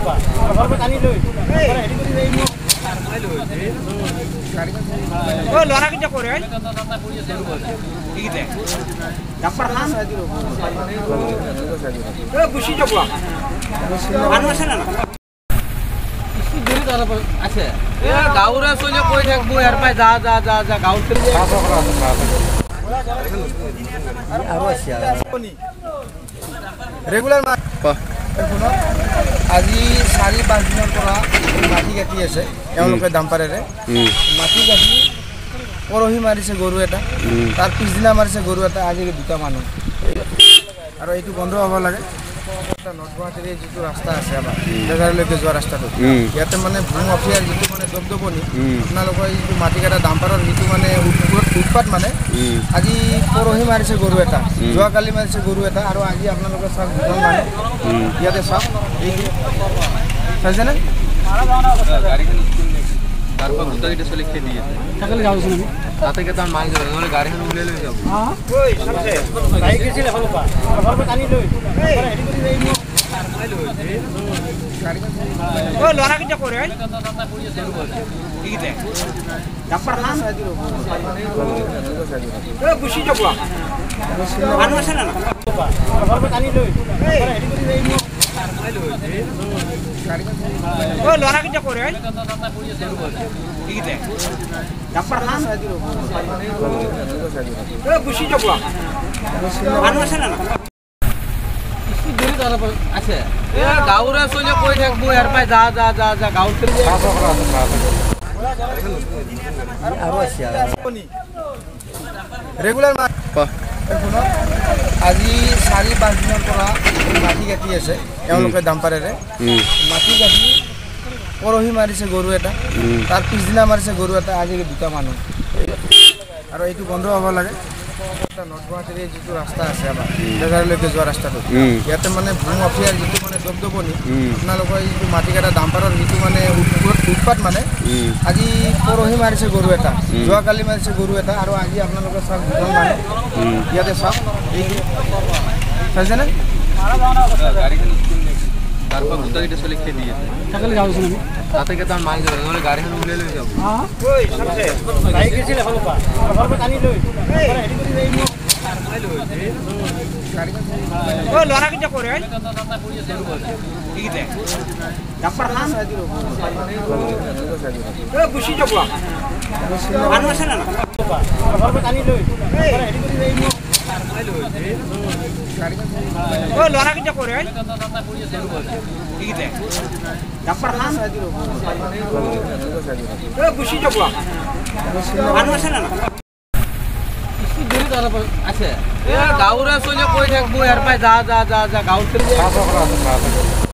গাঁৱৰে চলে কৈ থাকবো ইয়াৰ পৰাই যা যা যা যা গাঁৱত ৰেগুলাৰ আজি 4-5 দিনৰ পৰা মাটি কাটি আছে এওঁলোকে ডাম্পাৰেৰে মাটি কাটি পৰহি মাৰিছে গৰু এটা তাৰ পিছদিনা মাৰিছে গৰু এটা আজি দুটা মানুহ আৰু এইটো বন্ধ হ'ব লাগে নৰ্থ গুৱাহাটীৰ যিটো ৰাস্তা আছে আমাৰ জেগালৈকে যোৱা ৰাস্তাটো ইয়াতে মানে ভূমি মাফিয়াৰ যিটো মানে দবদবনি আপোনালোকৰ যিটো মাটি কাটা ডাম্পাৰৰ যিটো মানে উৎপাত মানে আজি পৰহি মাৰিছে গৰু এটা যোৱাকালি মাৰিছে গৰু এটা আৰু আজি আপোনালোকে চাওক দুজন মানুহ ইয়াতে চাওক এইটো চাইছেনে তারপর দুটাকে চলে খেয়ে দিয়ে সকালে যাও শুনি তাতে কে তার মাল যাবে নলে গাড়িখান উড়ে লই যাব হ্যাঁ ওই সামনে বাইক ছিল হলপা হলপা টানি লই হেডি করে দেই নো ও লরা কি করে ঠিক আছে ডাক্তার খান ও বুঝি যাব মানুষ আছে না হলপা টানি লই হেডি করে দেই নো ও লরা কি করে ঠিক আছে ডাক্তার খান ও বুঝি যাব মানুষ আছে না আছে গাঁৱৰে চলে কৈ থাকবো ইয়াৰ পৰাই যা যা যা যা গাঁৱত ৰেগুলাৰ আজি 4-5 দিনৰ পৰা মাটি কাটি আছে এওঁলোকে ডাম্পাৰেৰে মাটি কাটি পৰহি মাৰিছে গৰু এটা তাৰ পিছদিনা মাৰিছে গৰু এটা আজি দুটা মানুহ আৰু এইটো বন্ধ হ'ব লাগে নৰ্থ গুৱাহাটীৰ যিটো ৰাস্তা আছে আমাৰ জেগালৈকে যোৱা ৰাস্তাটো ইয়াতে মানে ভূমি মাফিয়াৰ যিটো মানে দবদবনি আপোনালোকৰ যিটো মাটি কাটা ডাম্পাৰৰ যিটো মানে উৎপাত মানে আজি পৰহি মাৰিছে গৰু এটা যোৱাকালি মাৰিছে গৰু এটা আৰু আজি আপোনালোকে চাওক দুজন মানুহ ইয়াতে চাওক এইটো চাইছেনে তারপর দুটাকে চলে খেয়ে দিয়ে সকালে যাও শুনি তাতে কে তার মাল যাবে নলে গাড়িখান উড়ে লই যাব হ্যাঁ ওই সামনে বাইক ছিল হলপা হলপা টানি লই হেডি করে দেই নো ও লরা কি করে ঠিক আছে ডাক্তার খান ও বুঝি যাব মানুষ আছে না হলপা টানি লই হেডি করে দেই নো ও লরা কি করে ঠিক আছে ডাক্তার খান ও বুঝি যাব মানুষ আছে না আছে গাঁৱৰে চলে কৈ থাকবো ইয়াৰ পৰাই যা যা যা যা গাঁৱত